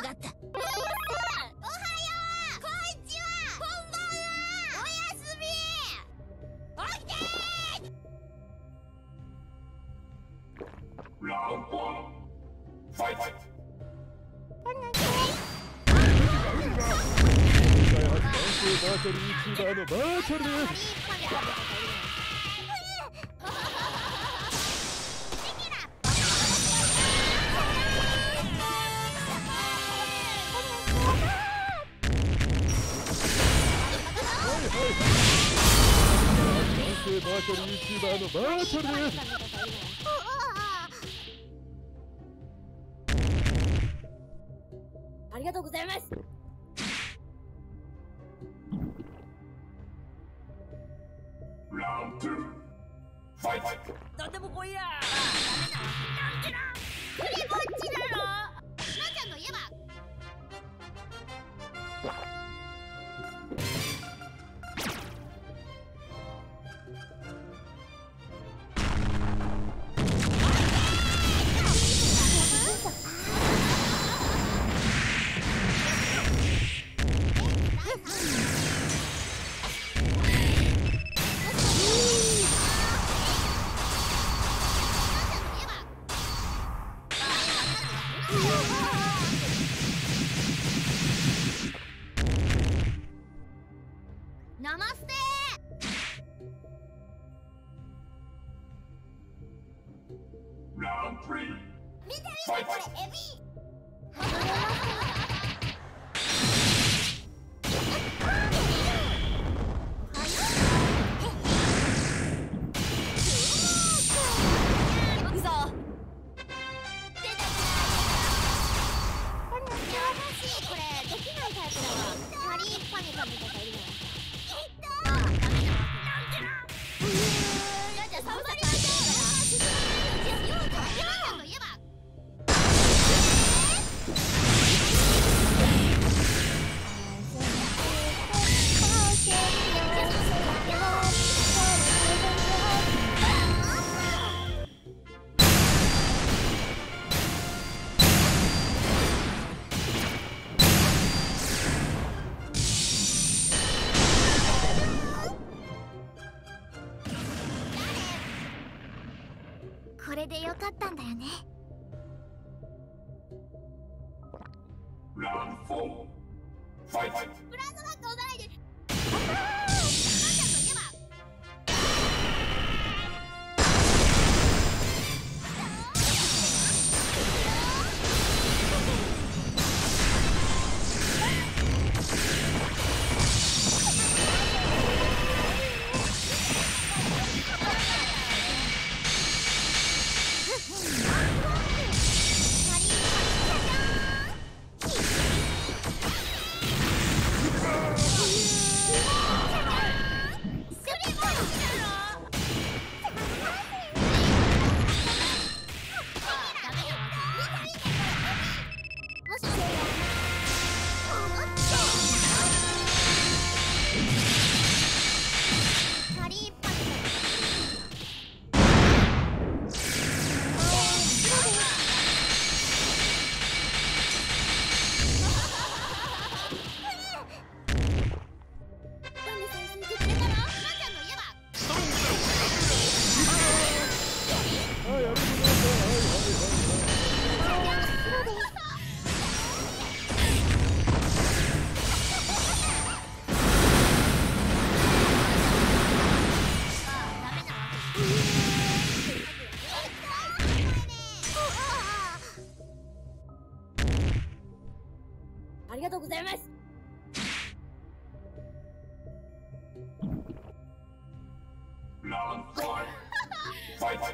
かった。おはよう、こんにちは、こんばんは、おやすみ。おいでー。ラウンド1、ファイト。バーチャル YouTuber のバーチャルです。バーチャル YouTuber のバーチャルです。ありがとうございます。ラウンド2、ファイト。どんでも来いや。なんてな。クレボッチなの。なちゃんといえば。ナマステー。ラウンド3、見てみてこれエビ。これでよかったんだよね。ラウンド4、ファイト。ブランドバッグ押さないで。ありがとうございます。ラウンド5、ファイト。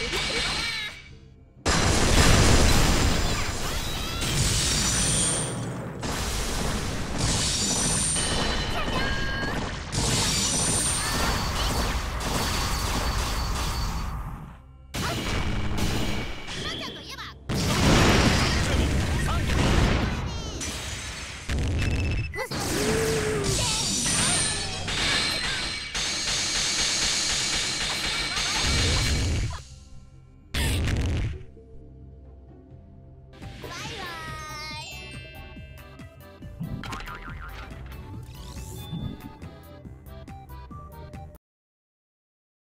い